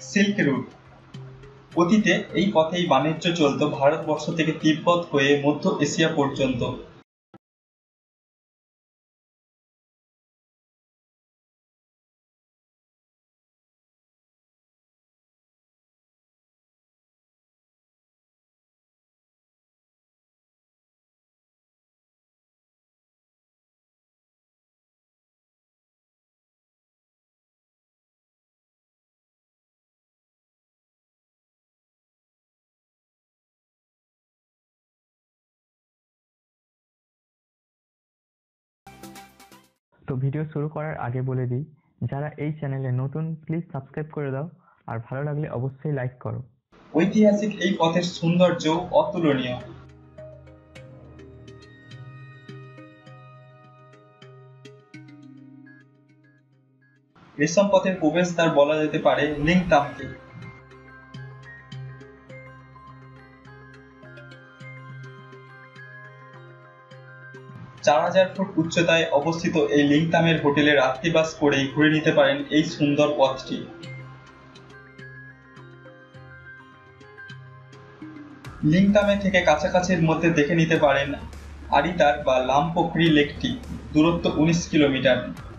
Silk route. অতীতে এই পথেই বাণিজ্য চলত ভারতবর্ষ থেকে তিব্বত হয়ে মধ্য এশিয়া পর্যন্ত। তো ভিডিও শুরু করার আগে বলে দিই, যারা এই চ্যানেলে নতুন প্লিজ সাবস্ক্রাইব করে দাও, আর ভালো লাগলে অবশ্যই লাইক করো। ঐতিহাসিক এই পথের সৌন্দর্য অতুলনীয়। রেশম পথের প্রবেশদ্বার বলা যেতে পারে লিংতামকে। 4000 ফুট উচ্চতায় অবস্থিত এই লিংতামের হোটেলে রাত্রিবাস করেই ঘুরে নিতে পারেন এই সুন্দর পথটি। লিংতামে থেকে কাছাকাছির মধ্যে দেখে নিতে পারেন আরিতার বা লামপোখরি লেকটি, দূরত্ব 19 কিলোমিটার।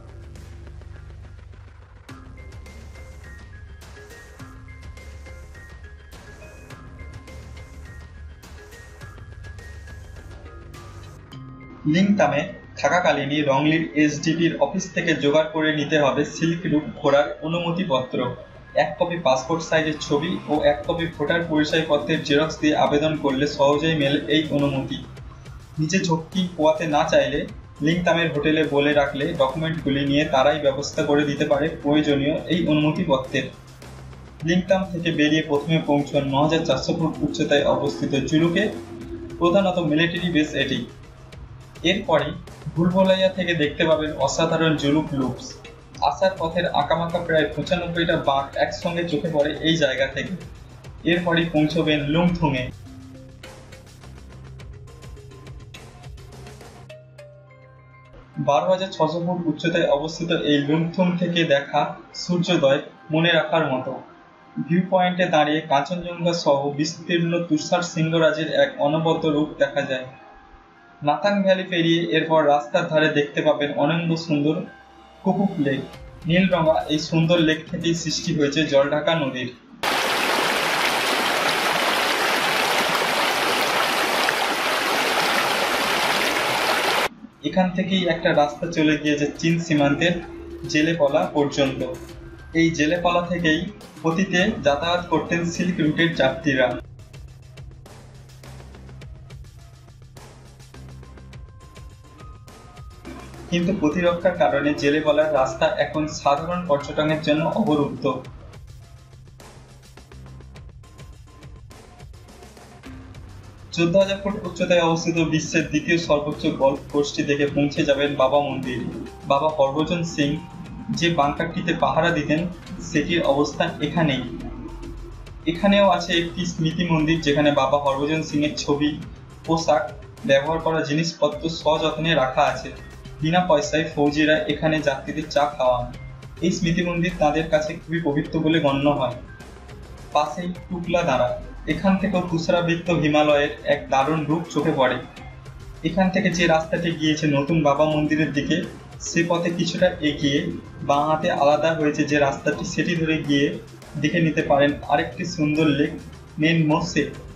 লিংতামে থাকাকালীনই রংলির এসডিপির অফিস থেকে জোগাড় করে নিতে হবে সিল্ক রুট ঘোরার অনুমতিপত্র, 1 কপি পাসপোর্ট সাইজের ছবি ও 1 কপি ভোটার পরিচয়পত্রের জেরক্স দিয়ে আবেদন করলে সহজেই মেলে এই অনুমতি। নিজে ঝক্কি পোয়াতে না চাইলে লিংতামের হোটেলে বলে রাখলে ডকুমেন্টগুলি নিয়ে তারাই ব্যবস্থা করে দিতে পারে প্রয়োজনীয় এই অনুমতিপত্রের। লিংতাম থেকে বেরিয়ে প্রথমে পৌঁছন 9400 ফুট উচ্চতায় অবস্থিত জুলুকে, প্রধানত মিলিটারি বেস এটি। এরপরই ভুলভুলাইয়া থেকে দেখতে পাবেন অসাধারণ জুলুক লুপস। আসার পথের আঁকামাঁকা প্রায় 95টা বাঁক একসঙ্গে চোখে পড়ে এই জায়গা থেকে। এরপরই পৌঁছবেন লুংথুংয়ে। 12600 ফুট উচ্চতায় অবস্থিত এই লুংথুং থেকে দেখা সূর্যোদয় মনে রাখার মতো। ভিউ পয়েন্টে দাঁড়িয়ে কাঞ্চনজঙ্ঘা সহ বিস্তীর্ণ তুষার সিংহরাজের এক অনবদ্য রূপ দেখা যায়। নাথাং ভ্যালি পেরিয়ে এরপর রাস্তার ধারে দেখতে পাবেন অনন্য সুন্দর কুকুক লেক। নীলরঙা এই সুন্দর লেক থেকেই সৃষ্টি হয়েছে জলঢাকা নদীর। এখান থেকেই একটা রাস্তা চলে গিয়েছে চীন সীমান্তের জেলেপলা পর্যন্ত। এই জেলেপলা থেকেই অতীতে যাতায়াত করতেন সিল্ক রুটের যাত্রীরা। কিন্তু প্রতিরক্ষার কারণে জেলেপলার রাস্তা এখন সাধারণ পর্যটনের জন্য অবরুদ্ধ। 14,000 ফুট উচ্চতায় অবস্থিত বিশ্বের দ্বিতীয় সর্বোচ্চ গল্ফ কোর্সটি দেখে পৌঁছে যাবেন বাবা মন্দির। বাবা হরভজন সিং যে বাংকারটিতে পাহারা দিতেন সেটির অবস্থান এখানেই। এখানেও আছে একটি স্মৃতি মন্দির যেখানে বাবা হরভজন সিং এর ছবি, পোশাক, ব্যবহার করা জিনিসপত্র সযত্নে রাখা আছে। বিনা পয়সায় ফৌজিরা এখানে যাত্রীদের চা খাওয়ান। এই স্মৃতি মন্দির তাদের কাছে খুবই পবিত্র বলে গণ্য হয়। পাশেই টুকলা দাঁড়া, এখান থেকেও তুষারাবৃত হিমালয়ের এক দারুণ রূপ চোখে পড়ে। এখান থেকে যে রাস্তাটি গিয়েছে নতুন বাবা মন্দিরের দিকে, সে পথে কিছুটা এগিয়ে বাঁ হাতে আলাদা হয়েছে যে রাস্তাটি, সেটি ধরে গিয়ে দেখে নিতে পারেন আরেকটি সুন্দর লেক মেন মোসে।